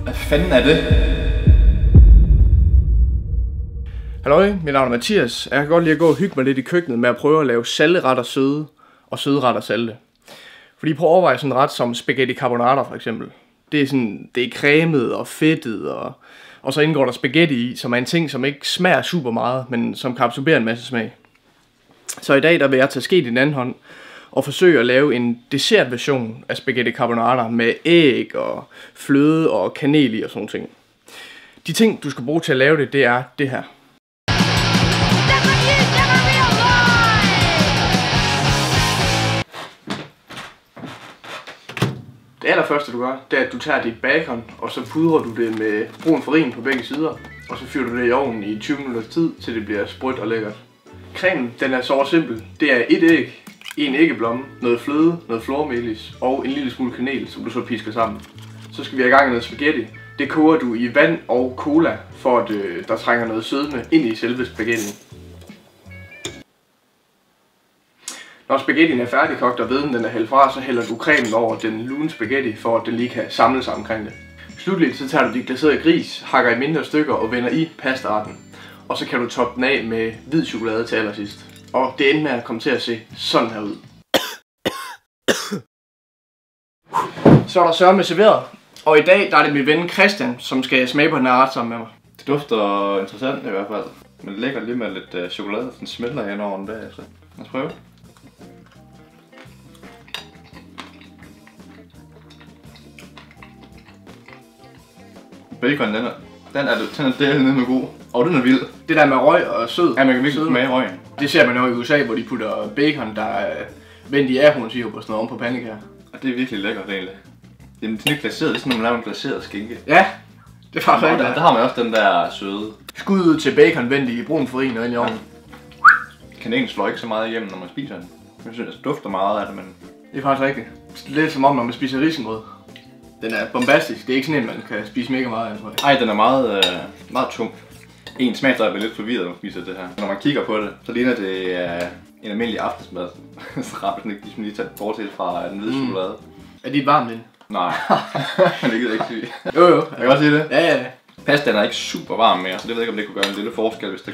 Hvad fanden er det? Halløj, mit navn er Mathias. Jeg kan godt lide at gå og hygge mig lidt i køkkenet med at prøve at lave salte retter søde, og søde retter salte. Fordi på at overveje sådan en ret som spaghetti carbonara for eksempel. Det er cremet og fedtet, og så indgår der spaghetti i, som er en ting, som ikke smager super meget, men som kan absorbere en masse smag. Så i dag der vil jeg tage skeet i den anden hånd, og forsøge at lave en dessertversion af spaghetti carbonara med æg og fløde og kanel i og sådan ting. De ting, du skal bruge til at lave det, det er det her. Det allerførste du gør, det er at du tager dit bacon, og så pudrer du det med brun farin på begge sider, og så fyrer du det i ovnen i 20 minutters tid, til det bliver sprødt og lækkert. Cremen, den er så simpel. Det er et æg, en æggeblomme, noget fløde, noget flormelis og en lille smule kanel, som du så pisker sammen. Så skal vi have gang i noget spaghetti. Det koger du i vand og cola, for at der trænger noget sødme ind i selve spaghettien. Når spaghettien er færdigkogt og veden den er hældt fra, så hælder du cremen over den lune spaghetti, for at den lige kan samle sig omkring det. Slutligt så tager du dit glaserede gris, hakker i mindre stykker og vender i pastaretten. Og så kan du toppe den af med hvid chokolade til allersidst. Og det ender med at komme til at se sådan her ud. Så er der sørme serveret. Og i dag der er det min ven Christian, som skal smage på den her ret sammen med mig. Det dufter interessant i hvert fald. Men det lækker lige med lidt chokolade, den smelter hen over den bagefter. Lad os prøve. Bacon, den er delen med god. Og den er vild. Det der med røg og sød. Ja, man kan virkelig smage røgen. Det ser man jo i USA, hvor de putter bacon, der er vendt i ahornsirup og sådan noget oven på pandekager. Og det er virkelig lækkert egentlig. Det er sådan lidt glaseret, det er sådan, når man laver en glaseret skinke. Ja, det er faktisk rigtigt. Der har man også den der søde. Skud ud til bacon vendt i brun farin og ind i ovnen. Kanelen slår ikke så meget igennem, når man spiser den. Jeg synes, det dufter meget af det, men... Det er faktisk rigtigt. Lidt som om, når man spiser risengrød. Den er bombastisk. Det er ikke sådan en, man kan spise mega meget af, tror jeg. Ej, den er meget tung. En smagsdrej bliver lidt forvirret, når man spiser det her. Når man kigger på det, så ligner det en almindelig aftensmad. Så rapper den ikke ligesom lige taget bortset fra den hvide chokolade. Er dit varmt ind? Nej, det gider jeg ikke sige. Jo. Jeg kan godt sige det. Ja. Pastaen er ikke super varm mere, så det ved jeg ikke, om det kunne gøre en lille forskel, hvis det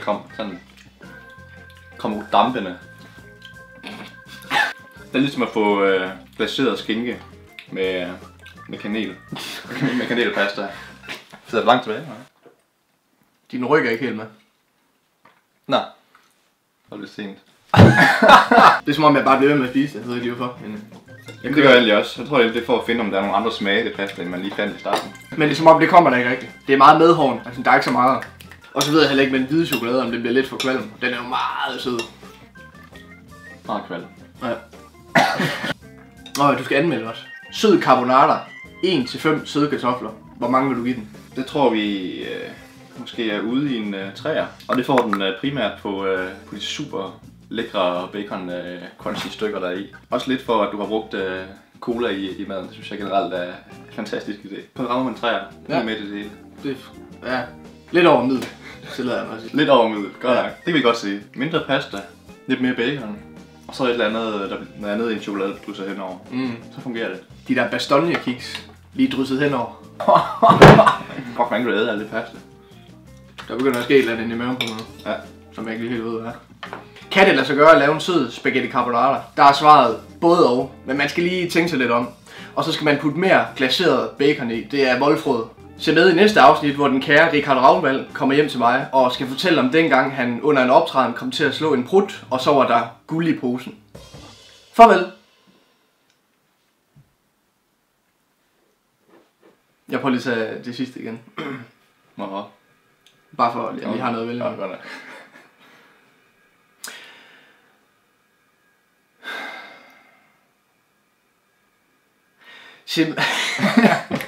kom ud dampende. Det er ligesom at få glaseret skinke med kanel. Med kanelpasta. Så er det langt tilbage, nej? Din ryg er ikke helt med. Nej. Det er lidt sent. Det er som om jeg bare bliver ved med at spise det, jeg ved ikke lige hvorfor. Det gør jeg egentlig også. Jeg tror det er for at finde, om der er nogle andre smage det pasta, end man lige fandt i starten. Men det er som om det kommer der ikke rigtigt. Det er meget medhården, altså der er ikke så meget. Og så ved jeg heller ikke med den hvide chokolade, om det bliver lidt for kvalm. Den er jo meget sød. Meget kvalm. Ja. Du skal anmelde også. Sød carbonara. 1-5 søde kartofler. Hvor mange vil du give den? Det tror vi måske er ude i en træer. Og det får den primært på de super lækre bacon crunchy stykker der er i. Også lidt for at du har brugt cola i maden. Det synes jeg generelt er en fantastisk idé. Så rammer man træer. Ja. Med det hele. Ja. Lidt over middel. Tillader jeg mig at sige. Lidt over middel. Godt nok. Det kan vi godt sige. Mindre pasta. Lidt mere bacon. Og så et eller andet, noget andet i en chokolade, du drysser henover. Så fungerer det. De der Bastogne-kiks, lige drysset henover. Fuck, man kan æde alt det pasta. Der begynder at ske et eller andet i maven på noget. Ja. Som jeg ikke lige helt ved, hvad er. Kan det lade sig gøre at lave en sød spaghetti carbonara? Der er svaret både og, men man skal lige tænke sig lidt om. Og så skal man putte mere glaseret bacon i. Det er voldfrød. Se med i næste afsnit, hvor den kære Richard Ravnvald kommer hjem til mig og skal fortælle om dengang han under en optræden kom til at slå en prut, og så var der guld i posen. Farvel! Jeg prøver lige at tage det sidste igen. Hvorfor? Bare for at jeg lige har noget at vælge. Ja, godt. Sim